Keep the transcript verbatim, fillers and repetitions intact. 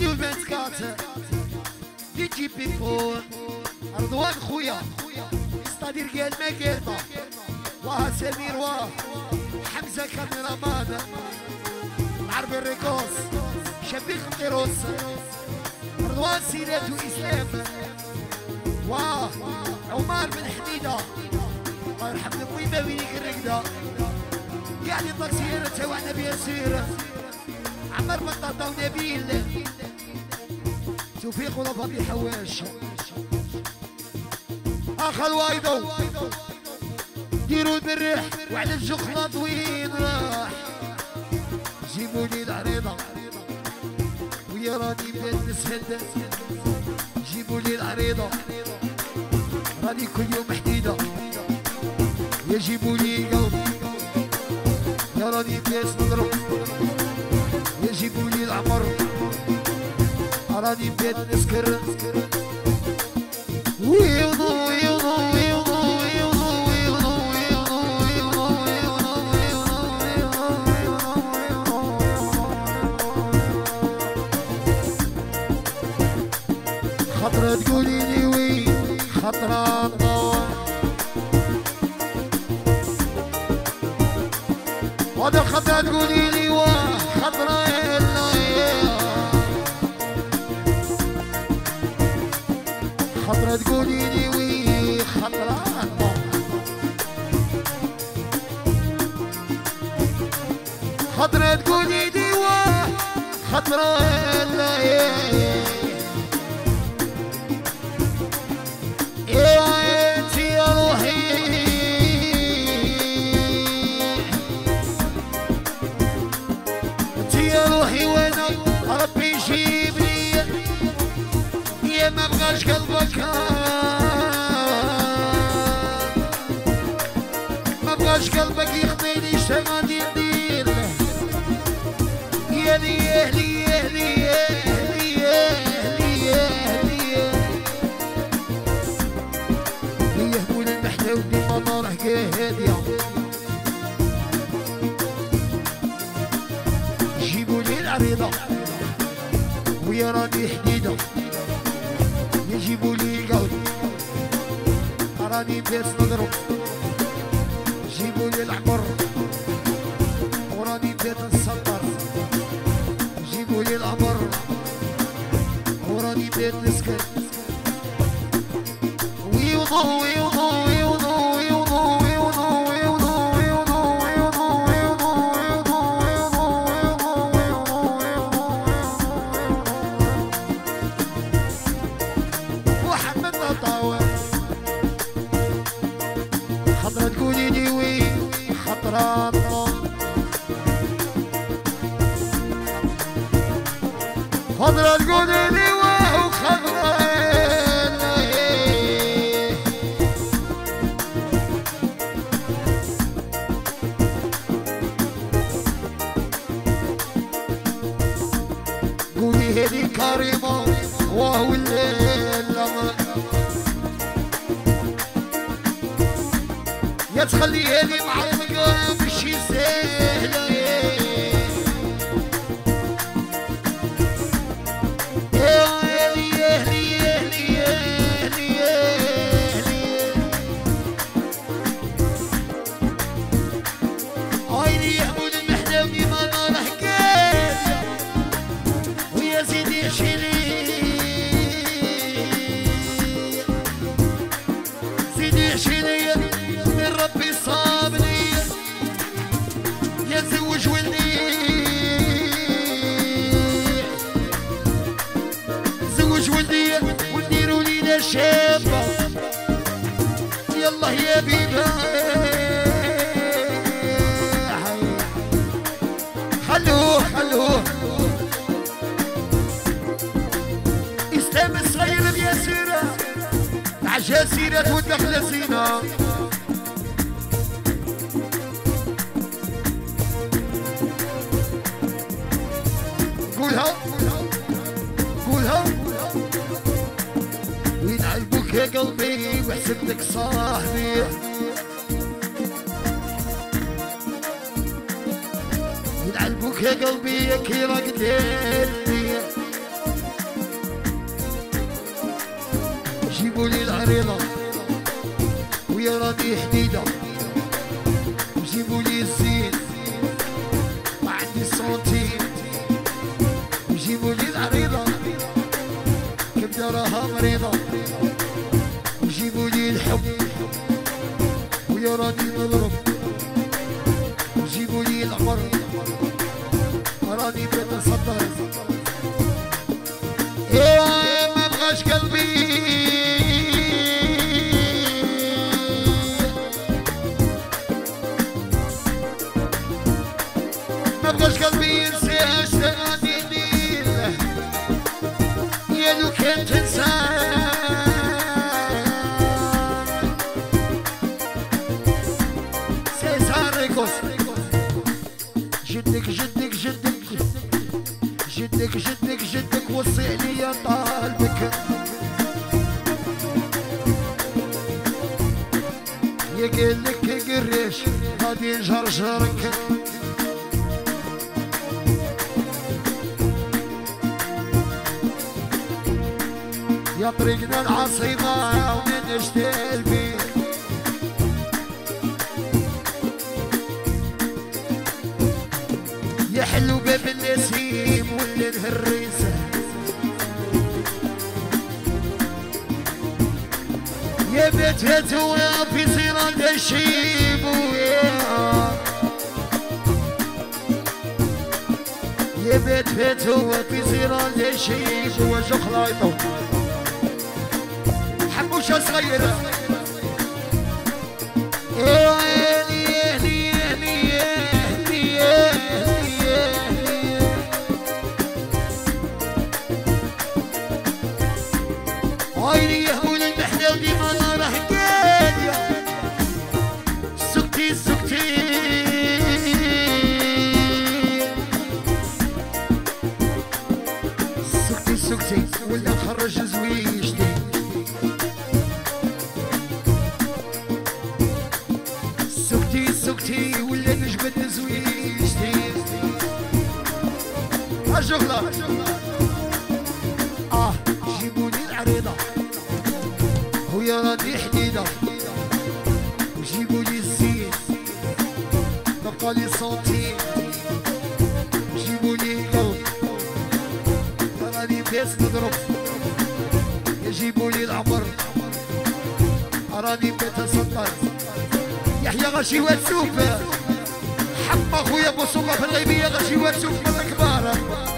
نيو فانتكات دي جي بيبو رضوان خويا استادير قال ما قلبه وها سمير واه حمزه كاميرامان العربي الريكوس شبيك مطيروس رضوان سيرات واسلام واه عمر بن حميده الله يرحم الميمه وينيك الرقده يعني الطاكسير تاعنا بيسير عمر بطاطا ونبيل توفيق ولفظي حواش اخ الوايدو ديروا بالريح وعلى الجخلاط وين راح جيبوا لي العريضه ويا راني بدات نسهد جيبوا لي العريضه راني كل يوم حديده يا جيبوا لي قلبي يا راني بدات نضرب يا جيبوا لي العمر راني بدات نسكر ويوضو ويوضو ويوضو ويوضو ويوضو ويوضو ويوضو خطرة تقولي لي وين خطرة تطور هذا خطرة تقولي لي وين خطرة خطرة تقولي لي وي خطرة خطرة تقولي لي واه خطرة لا يا انت يا روحي انت يا روحي وانا ربي يجيب لي يا ما بغاش قلبك ما بغاش قلبك يخطيني شتا ندير ندير يا لي يا لي يا لي يا لي يا لي يا لي يا هول المحلى ودي المطار حكايه هاديه جيبوا لي العريضه ويا راني حديده يجيبوا لي قلب راني بيت نضرب جيبوا لي العمر وراني بيت نسطر جيبوا لي العمر وراني بيت نسكر ويوضو ويوضو ويوضو ويوضو ويوضو ويوضو ويوضو ويوضو ويوضو محمد طاوع خطرة تقولي لي وين خطرة خضرة تقولي لي واه وخضرة قولي هذي كريمة وهو الليل يا تخليها لي معلقة ماشي سهلة شابة يلا يا بيبا خلوه خلوه اسلام الصغير بياسيرة عجا سيرة ودخل زينة قولها قولها وين عيبوك يا قلبي وحسبتك صاحبي وين عيبوك يا قلبي يا كي راقديني وجيبوا لي العريضة ويا راني حديدة، وجيبوا لي الزين ما عندي سنتيم، وجيبوا لي العريضة كبدة راها مريضة، وجيبوا لي الحب ويا راني نضرب، وجيبوا لي العمر راني بتصدر. ايه ما بغاش قلبي ما بغاش قلبي ينسى اشتغاني ندير يا لو كان تنسى سيسار ريكوس. جدك جدك جدك جدك جدك جدك وصي عليا طالبك يا قالك قريش غادي نجرجرك، يا طريقنا العصيبة ومن نشتغل بيه يا حلو باب النسيم ولا الهريسة، يا بيت هتوا في صيران الشيب يا بيت هتوا في صيران الشيب وجو خلايطو حبوشة صغيرة. عيني يهول المحلى وديما راه قاليا سكتي سكتي سكتي سكتي ولا نخرج زويجتي سكتي سكتي ولا نجبد زويجتي الشغلة. اه جيبولي العريضة ويا راني حديدة، وجيبوا لي الزين نبقى لي سنتيم، وجيبوا لي قلب راني بيس نضرب، يجيبوا لي العمر راني بيتصدر. يحيى غاشي واتسوف حق اخويا بوصوبة في الغيبية غاشي واتسوف من الكبار.